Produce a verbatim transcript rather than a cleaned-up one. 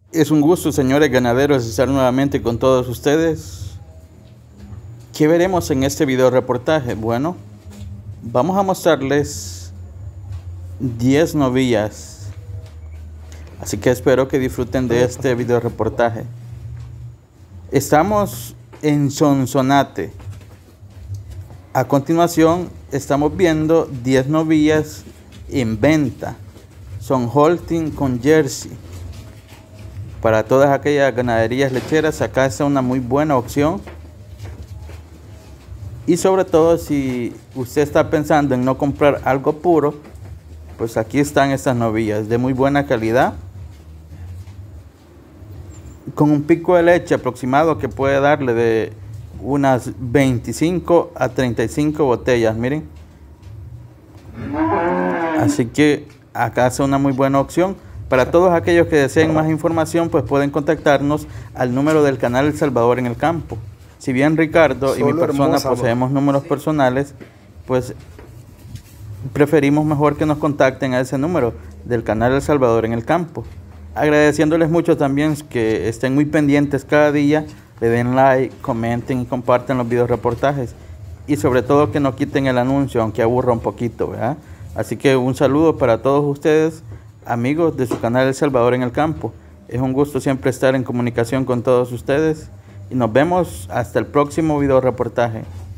Es un gusto, señores ganaderos, estar nuevamente con todos ustedes. ¿Qué veremos en este video reportaje? Bueno, vamos a mostrarles diez novillas. Así que espero que disfruten de este video reportaje. Estamos en Sonsonate. A continuación estamos viendo diez novillas en venta. Son Holstein con Jersey. Para todas aquellas ganaderías lecheras, acá es una muy buena opción. Y sobre todo si usted está pensando en no comprar algo puro, pues aquí están estas novillas de muy buena calidad, con un pico de leche aproximado que puede darle de unas veinticinco a treinta y cinco botellas, miren. Así que acá es una muy buena opción. Para todos aquellos que deseen más información, pues pueden contactarnos al número del canal El Salvador en el Campo. Si bien Ricardo y mi persona poseemos números personales, pues preferimos mejor que nos contacten a ese número del canal El Salvador en el Campo. Agradeciéndoles mucho también que estén muy pendientes cada día, le den like, comenten y compartan los videos reportajes. Y sobre todo que no quiten el anuncio, aunque aburra un poquito, ¿verdad? Así que un saludo para todos ustedes, amigos de su canal El Salvador en el Campo. Es un gusto siempre estar en comunicación con todos ustedes y nos vemos hasta el próximo video reportaje.